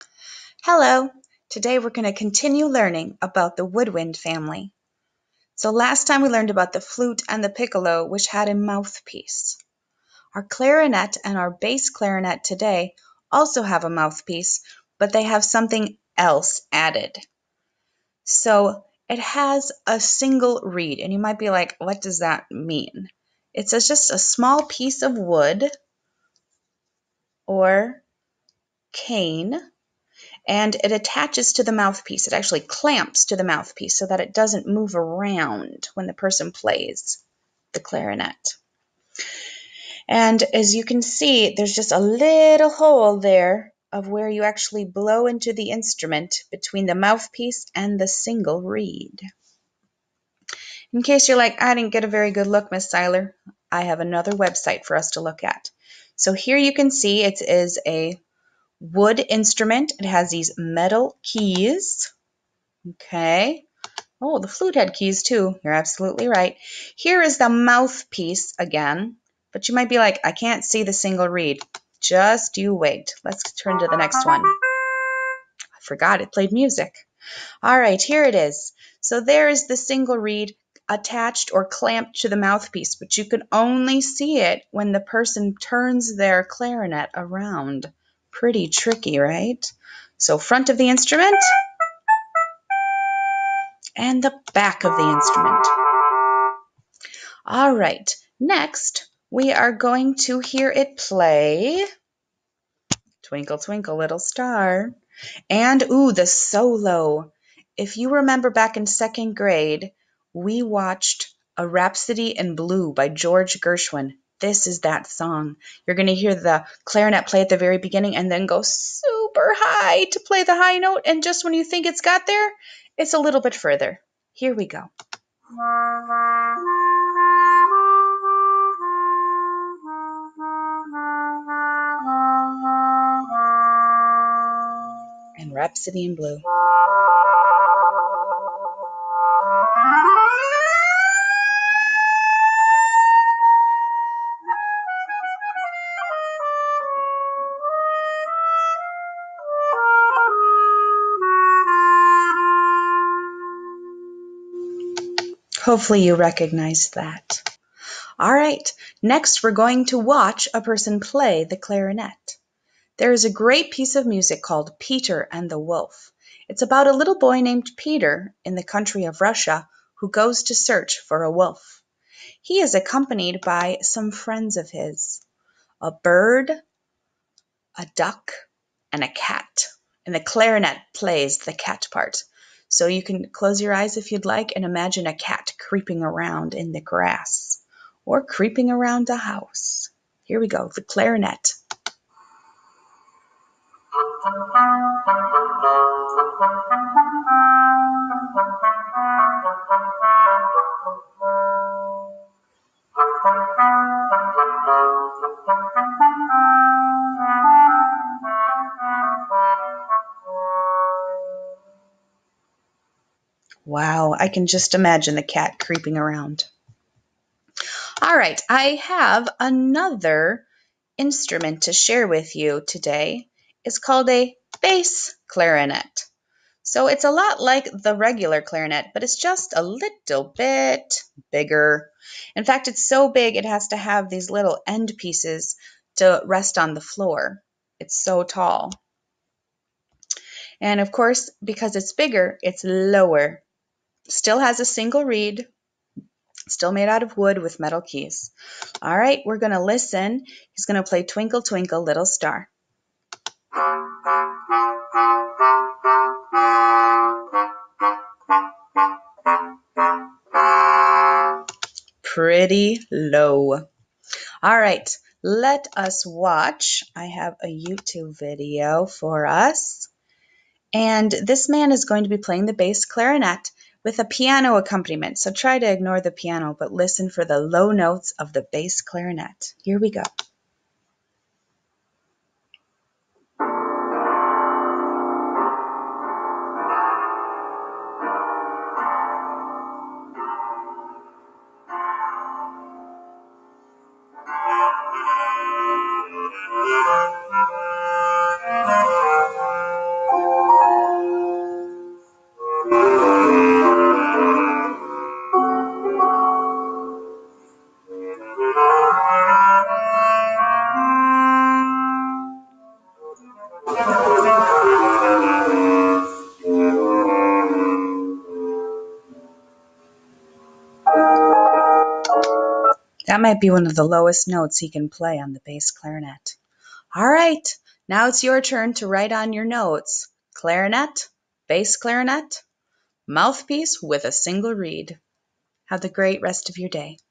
Hello! Today we're going to continue learning about the woodwind family. So last time we learned about the flute and the piccolo, which had a mouthpiece. Our clarinet and our bass clarinet today also have a mouthpiece, but they have something else added. So it has a single reed, and you might be like, what does that mean? It's just a small piece of wood or cane, and it attaches to the mouthpiece. It actually clamps to the mouthpiece so that it doesn't move around when the person plays the clarinet. And as you can see, there's just a little hole there of where you actually blow into the instrument between the mouthpiece and the single reed. In case you're like, I didn't get a very good look, Miss Seiler, I have another website for us to look at. So here you can see it is a wood instrument. It has these metal keys. Okay. Oh, the flute had keys too. You're absolutely right. Here is the mouthpiece again, but you might be like, I can't see the single reed. Just you wait. Let's turn to the next one. I forgot it played music. All right, here it is. So there is the single reed attached or clamped to the mouthpiece, but you can only see it when the person turns their clarinet around. Pretty tricky, right? So front of the instrument and the back of the instrument. All right, next we are going to hear it play Twinkle, Twinkle, Little Star. And, ooh, the solo. If you remember back in second grade, we watched A Rhapsody in Blue by George Gershwin. This is that song. You're going to hear the clarinet play at the very beginning and then go super high to play the high note. And just when you think it's got there, it's a little bit further. Here we go. And Rhapsody in Blue. Hopefully you recognize that. All right, next we're going to watch a person play the clarinet. There is a great piece of music called Peter and the Wolf. It's about a little boy named Peter in the country of Russia who goes to search for a wolf. He is accompanied by some friends of his, a bird, a duck, and a cat. And the clarinet plays the cat part. So you can close your eyes if you'd like and imagine a cat creeping around in the grass or creeping around a house. Here we go, the clarinet. Wow, I can just imagine the cat creeping around. All right, I have another instrument to share with you today. It's called a bass clarinet. So it's a lot like the regular clarinet, but it's just a little bit bigger. In fact, it's so big it has to have these little end pieces to rest on the floor. It's so tall. And of course, because it's bigger, it's lower. Still has a single reed, still made out of wood with metal keys. All right, we're going to listen. He's going to play Twinkle, Twinkle, Little Star. Pretty low. All right, let us watch. I have a YouTube video for us. And this man is going to be playing the bass clarinet with a piano accompaniment. So try to ignore the piano, but listen for the low notes of the bass clarinet. Here we go. That might be one of the lowest notes he can play on the bass clarinet. All right, now it's your turn to write on your notes, clarinet, bass clarinet, mouthpiece with a single reed. Have a great rest of your day.